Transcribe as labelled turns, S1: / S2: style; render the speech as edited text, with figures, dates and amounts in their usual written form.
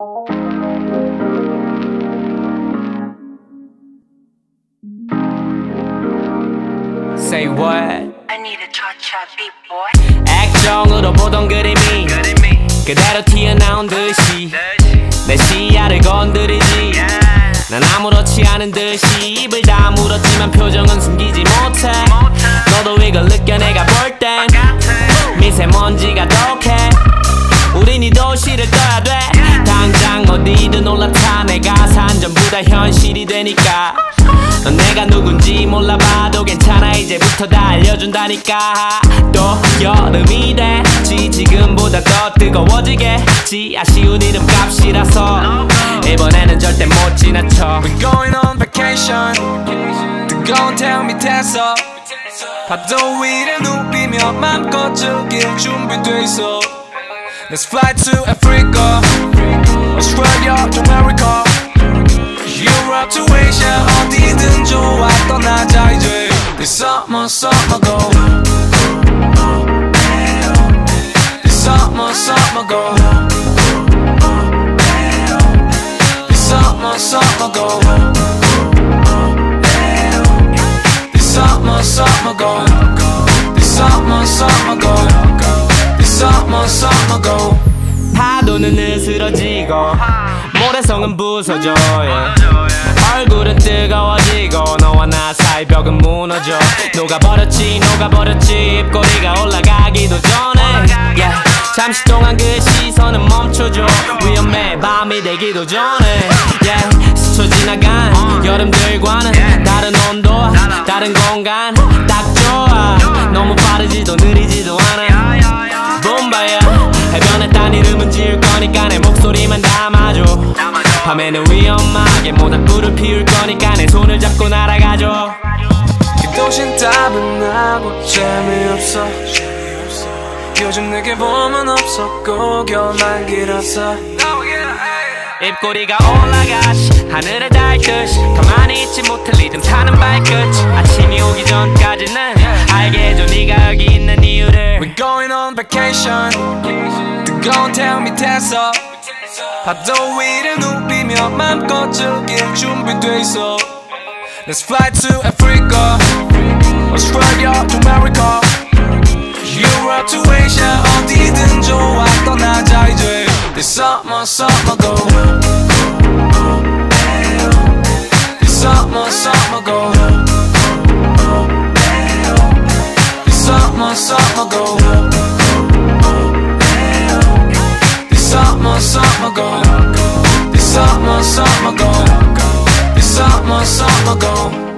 S1: Say what?
S2: I need a cha-cha beat boy.
S1: 액정으로 보던 그림이 그대로 튀어나온 듯이 내 시야를 건드리지. 난 아무렇지 않은 듯이 입을 다물었지만 표정은 숨기지 못해. 너도 이걸 느껴 내가 볼 땐 미세먼지가 독해. 우린 이 도시를 떠야 돼. 당장 어디든 올라타. 내가 산 전부 다 현실이 되니까. 넌 내가 누군지 몰라봐도 괜찮아. 이제부터 다 알려준다니까. 또 여름이 되지. 지금보다 더 뜨거워지겠지. 아쉬운 이름값이라서 이번에는 절대 못 지나쳐.
S3: We're going on vacation. 뜨거운 태양 밑에서 파도 위를 누비며 맘껏 즐길 준비돼 있어. Let's fly to Africa, Australia to America, Europe to Asia. 어디든 좋아 떠나자 이제. This summer, summer go. This summer, summer go. This summer, summer go. This summer, summer go. This summer, summer go. This summer, summer go.
S1: 파도는 으스러지고 모래성은 부서져. 얼굴은 뜨거워지고 너와 나 사이 벽은 무너져. 녹아버렸지 녹아버렸지. 입꼬리가 올라가기도 전에. 잠시 동안 그 시선은 멈춰줘. 위험해 밤이 되기도 전에. 스쳐 지나간 여름들과는 다른 온도 다른 공간 딱 좋아. 너무 빠르지도 느리지도 않아. 봄바야 해변에 딴 이름은 지을 거니까 내 목소리만 담아줘. 밤에는 위험하게 모닥불을 피울 거니까 내 손을 잡고 날아가줘.
S3: 이 도시는 따분하고 재미없어. 요즘 내게 봄은 없었고 겨울만 길었어.
S1: 입꼬리가 올라가시 하늘을 닳듯이 가만히 있지 못할 리듬 타는 발끝. 아침이 오기 전까지는 알게 해줘 네가 여기 있는 이유를.
S3: We're going on vacation. 뜨거운 태양 밑에서 파도 위를 누비며 맘껏 즐길 준비돼 있어. Let's fly to Africa, Australia to America, Europe to Asia. 어디든 좋아 떠나자 이제. This summer, summer go. This summer, summer go. This summer, summer go. This summer, summer go. This summer, summer go. This summer, summer go.